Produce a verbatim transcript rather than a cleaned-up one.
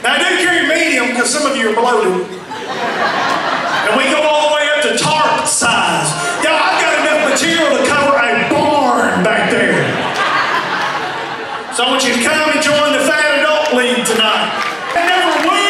Now I do carry medium because some of you are bloated. And we go all the way up to tarp size. Y'all, I've got enough material to cover a barn back there. So I want you to come and join the Fat Adult League tonight. I never will.